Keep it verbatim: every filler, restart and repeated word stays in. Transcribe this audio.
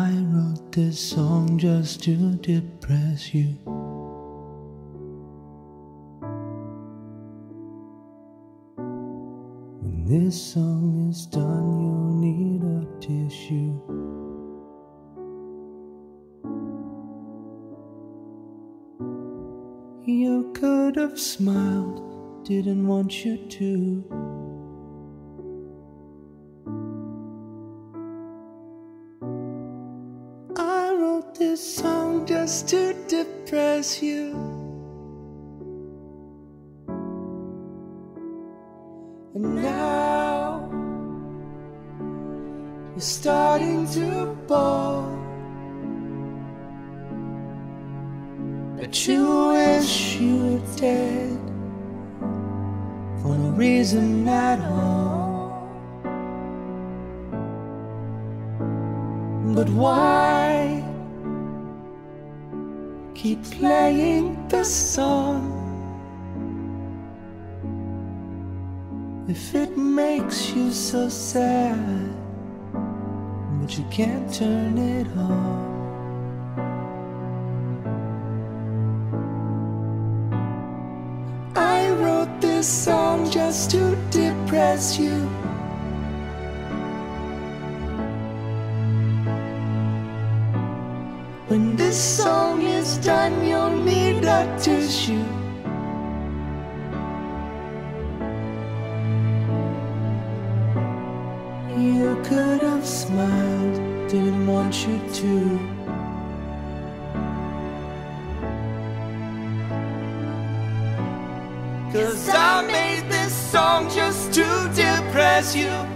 I wrote this song just to depress you. When this song is done, you'll need a tissue. You could have smiled, didn't want you to. I wrote this song just to depress you. And now you're starting to bawl, but you wish you were dead for no reason at all. But why keep playing the song if it makes you so sad, but you can't turn it off? I wrote this song just to depress you. When this song is done, you'll need a tissue. You could have smiled, didn't want you to. Cause I made this song just to depress you.